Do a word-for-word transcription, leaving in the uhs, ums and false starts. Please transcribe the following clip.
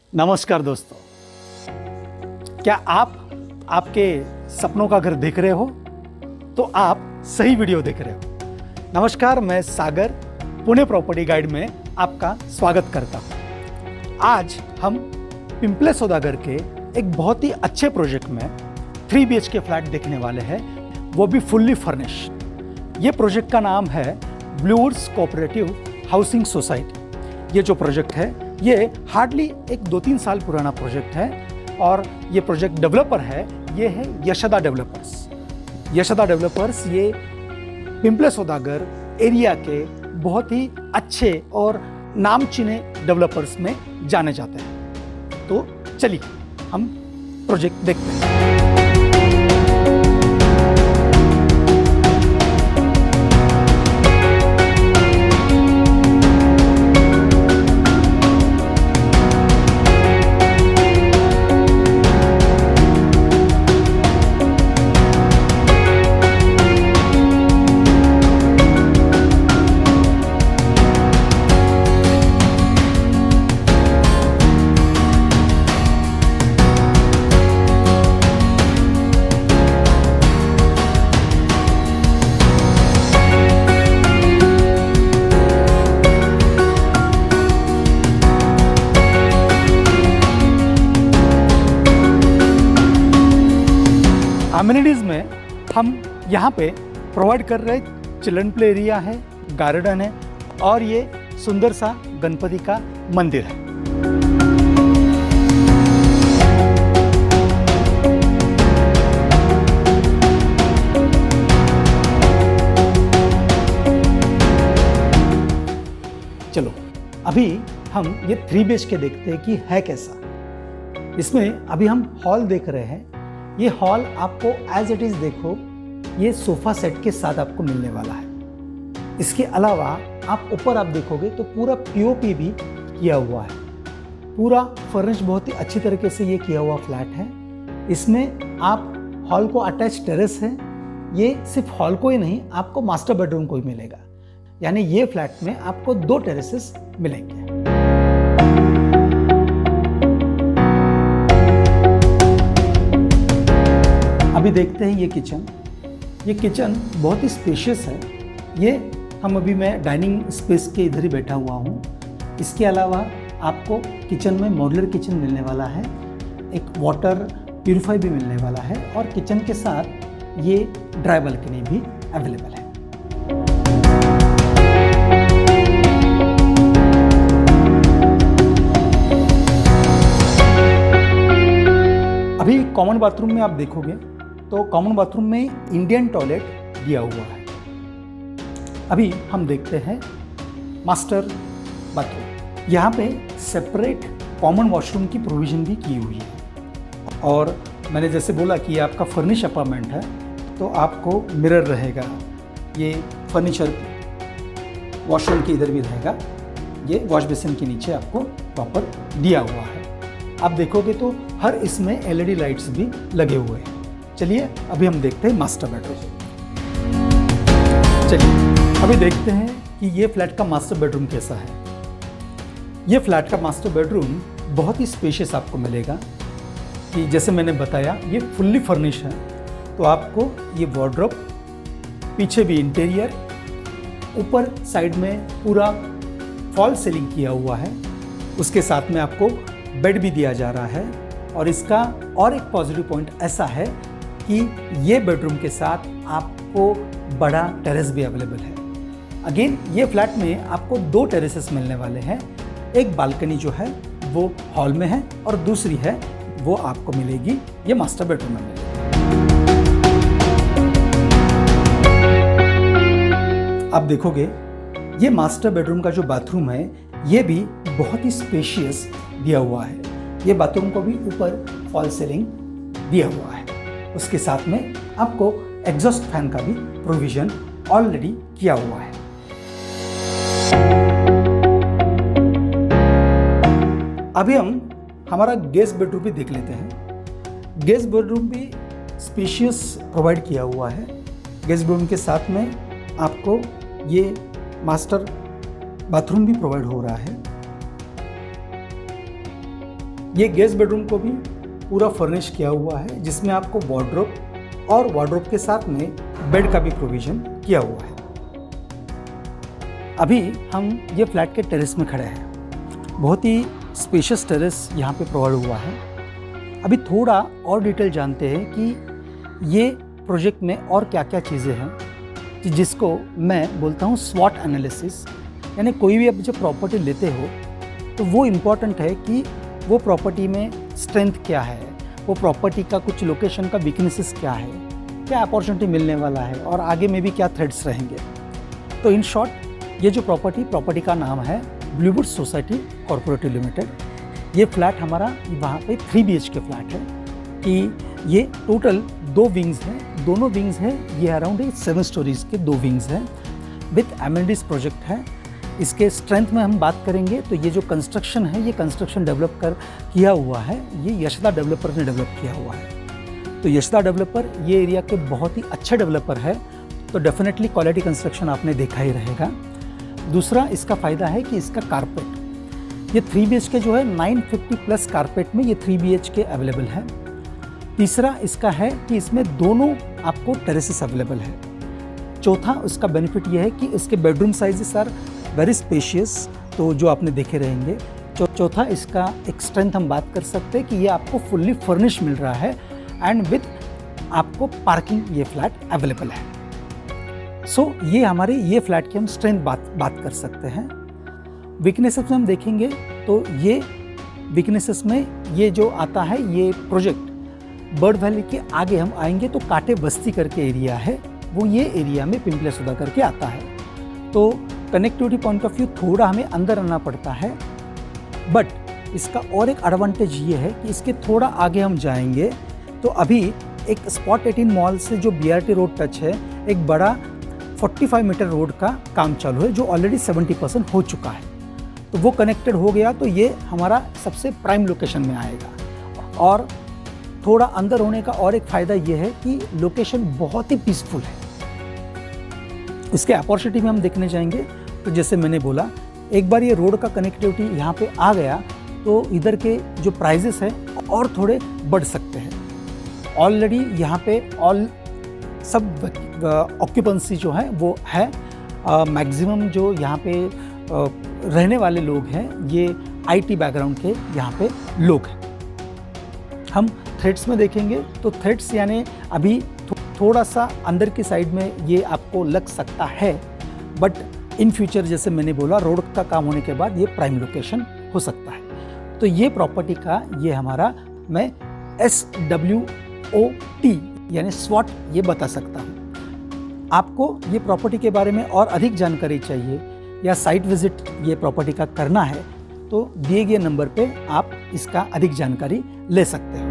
नमस्कार दोस्तों, क्या आप आपके सपनों का घर देख रहे हो? तो आप सही वीडियो देख रहे हो। नमस्कार, मैं सागर पुणे प्रॉपर्टी गाइड में आपका स्वागत करता हूं। आज हम पिंपले सौदागर के एक बहुत ही अच्छे प्रोजेक्ट में three B H K flat देखने वाले हैं, वो भी फुल्ली फर्निश्ड। ये प्रोजेक्ट का नाम है ब्लूवुड्स कोऑपरेटिव हाउसिंग सोसाइटी। ये जो प्रोजेक्ट है ये हार्डली एक दो तीन साल पुराना प्रोजेक्ट है और ये प्रोजेक्ट डेवलपर है ये है यशदा डेवलपर्स। यशदा डेवलपर्स ये पिंपले सौदागर एरिया के बहुत ही अच्छे और नामचीने डेवलपर्स में जाने जाते हैं। तो चलिए हम प्रोजेक्ट देखते हैं। अम्यूनिटीज़ में हम यहाँ पे प्रोवाइड कर रहे चिल्ड्रन प्ले एरिया है, गार्डन है और ये सुंदर सा गणपति का मंदिर है। चलो अभी हम ये थ्री बी एच के देखते हैं कि है कैसा। इसमें अभी हम हॉल देख रहे हैं। ये हॉल आपको एज इट इज देखो ये सोफा सेट के साथ आपको मिलने वाला है। इसके अलावा आप ऊपर आप देखोगे तो पूरा पी ओ पी भी किया हुआ है। पूरा फर्निश बहुत ही अच्छी तरीके से ये किया हुआ फ्लैट है। इसमें आप हॉल को अटैच टेरेस है। ये सिर्फ हॉल को ही नहीं, आपको मास्टर बेडरूम को ही मिलेगा। यानी ये फ्लैट में आपको दो टेरेसेस मिलेंगे। अभी देखते हैं ये किचन। ये किचन बहुत ही स्पेशियस है। ये हम अभी मैं डाइनिंग स्पेस के इधर ही बैठा हुआ हूँ। इसके अलावा आपको किचन में मॉड्यूलर किचन मिलने वाला है, एक वाटर प्यूरिफाई भी मिलने वाला है और किचन के साथ ये ड्राई बालकनी भी अवेलेबल है। अभी कॉमन बाथरूम में आप देखोगे तो कॉमन बाथरूम में इंडियन टॉयलेट दिया हुआ है। अभी हम देखते हैं मास्टर बाथरूम। यहाँ पे सेपरेट कॉमन वॉशरूम की प्रोविज़न भी की हुई है। और मैंने जैसे बोला कि ये आपका फर्निश अपार्टमेंट है तो आपको मिरर रहेगा। ये फर्नीचर वॉशरूम के इधर भी रहेगा। ये वॉश बेसिन के नीचे आपको प्रॉपर दिया हुआ है। आप देखोगे तो हर इसमें एल ई डी लाइट्स भी लगे हुए हैं। चलिए अभी हम देखते हैं मास्टर बेडरूम। चलिए अभी देखते हैं कि ये फ्लैट का मास्टर बेडरूम कैसा है। ये फ्लैट का मास्टर बेडरूम बहुत ही स्पेशियस आपको मिलेगा। कि जैसे मैंने बताया ये फुल्ली फर्निश है तो आपको ये वार्डरोब, पीछे भी इंटीरियर, ऊपर साइड में पूरा फॉल सीलिंग किया हुआ है। उसके साथ में आपको बेड भी दिया जा रहा है। और इसका और एक पॉजिटिव पॉइंट ऐसा है कि ये बेडरूम के साथ आपको बड़ा टेरेस भी अवेलेबल है। अगेन ये फ्लैट में आपको दो टेरेसेस मिलने वाले हैं। एक बालकनी जो है वो हॉल में है और दूसरी है वो आपको मिलेगी ये मास्टर बेडरूम में मिलेगी। आप देखोगे ये मास्टर बेडरूम का जो बाथरूम है ये भी बहुत ही स्पेशियस दिया हुआ है। ये बाथरूम को भी ऊपर फॉल सीलिंग दिया हुआ है। उसके साथ में आपको एग्जॉस्ट फैन का भी प्रोविजन ऑलरेडी किया हुआ है। अभी हम हमारा गेस्ट बेडरूम भी देख लेते हैं। गेस्ट बेडरूम भी स्पेशियस प्रोवाइड किया हुआ है। गेस्ट बेडरूम के साथ में आपको ये मास्टर बाथरूम भी प्रोवाइड हो रहा है। ये गेस्ट बेडरूम को भी पूरा फर्निश किया हुआ है, जिसमें आपको वार्डरोब और वार्डरोब के साथ में बेड का भी प्रोविजन किया हुआ है। अभी हम ये फ्लैट के टेरेस में खड़े हैं। बहुत ही स्पेशियस टेरेस यहाँ पे प्रोवाइड हुआ है। अभी थोड़ा और डिटेल जानते हैं कि ये प्रोजेक्ट में और क्या क्या चीज़ें हैं, जिसको मैं बोलता हूँ स्वॉट एनालिसिस। यानी कोई भी आप जब प्रॉपर्टी लेते हो तो वो इम्पॉर्टेंट है कि वो प्रॉपर्टी में स्ट्रेंथ क्या है, वो प्रॉपर्टी का कुछ लोकेशन का वीकनेसेस क्या है, क्या अपॉर्चुनिटी मिलने वाला है और आगे में भी क्या थ्रेड्स रहेंगे। तो इन शॉर्ट ये जो प्रॉपर्टी प्रॉपर्टी का नाम है ब्लूवुड सोसाइटी कॉर्पोरेटिव लिमिटेड। ये फ्लैट हमारा वहाँ पे three B H K flat है कि ये टोटल दो विंग्स हैं, दोनों विंग्स हैं, ये अराउंड सेवन स्टोरीज के दो विंग्स हैं विथ एमेनिटीज प्रोजेक्ट है। इसके स्ट्रेंथ में हम बात करेंगे तो ये जो कंस्ट्रक्शन है, ये कंस्ट्रक्शन डेवलप कर किया हुआ है, ये यशदा डेवलपर ने डेवलप किया हुआ है। तो यशदा डेवलपर ये एरिया के बहुत ही अच्छे डेवलपर है, तो डेफिनेटली क्वालिटी कंस्ट्रक्शन आपने देखा ही रहेगा। दूसरा इसका फ़ायदा है कि इसका कारपेट, ये थ्री बी एच के जो है नाइन फिफ्टी प्लस कारपेट में ये three B H K available है। तीसरा इसका है कि इसमें दोनों आपको टेरेसेस अवेलेबल है। चौथा इसका बेनिफिट ये है कि इसके bedroom sizes are very spacious, तो जो आपने देखे रहेंगे। चौथा इसका एक स्ट्रेंथ हम बात कर सकते हैं कि ये आपको फुल्ली फर्निश मिल रहा है एंड विद आपको पार्किंग ये फ्लैट अवेलेबल है। सो so, ये हमारे ये फ्लैट की हम स्ट्रेंथ बात बात कर सकते हैं। वीकनेसेस में हम देखेंगे तो ये वीकनेसेस में ये जो आता है, ये प्रोजेक्ट बर्ड वैली के आगे हम आएंगे तो काटे बस्ती करके एरिया है, वो ये एरिया में पिंपले सुधा करके आता है। तो कनेक्टिविटी पॉइंट ऑफ व्यू थोड़ा हमें अंदर आना पड़ता है, बट इसका और एक एडवांटेज ये है कि इसके थोड़ा आगे हम जाएंगे तो अभी एक स्पॉट एटीन मॉल से जो B R T road touch है, एक बड़ा पैंतालीस मीटर रोड का काम चालू है जो ऑलरेडी सत्तर परसेंट हो चुका है। तो वो कनेक्टेड हो गया तो ये हमारा सबसे प्राइम लोकेशन में आएगा। और थोड़ा अंदर होने का और एक फ़ायदा ये है कि लोकेशन बहुत ही पीसफुल है। इसके अपॉर्चुनिटी में हम देखने जाएंगे तो जैसे मैंने बोला, एक बार ये रोड का कनेक्टिविटी यहाँ पे आ गया तो इधर के जो प्राइजेस हैं और थोड़े बढ़ सकते हैं। ऑलरेडी यहाँ पे ऑल सब ऑक्यूपेंसी जो है वो है, मैक्सिमम जो यहाँ पे आ, रहने वाले लोग हैं ये आई टी बैकग्राउंड के यहाँ पे लोग हैं। हम थ्रेड्स में देखेंगे तो थ्रेड्स यानी अभी थोड़ा सा अंदर की साइड में ये आपको लग सकता है, बट इन फ्यूचर जैसे मैंने बोला रोड का काम होने के बाद ये प्राइम लोकेशन हो सकता है। तो ये प्रॉपर्टी का ये हमारा मैं एस डब्ल्यू ओ टी यानी स्वॉट ये बता सकता हूँ। आपको ये प्रॉपर्टी के बारे में और अधिक जानकारी चाहिए या साइट विजिट ये प्रॉपर्टी का करना है तो दिए गए नंबर पे आप इसका अधिक जानकारी ले सकते हैं।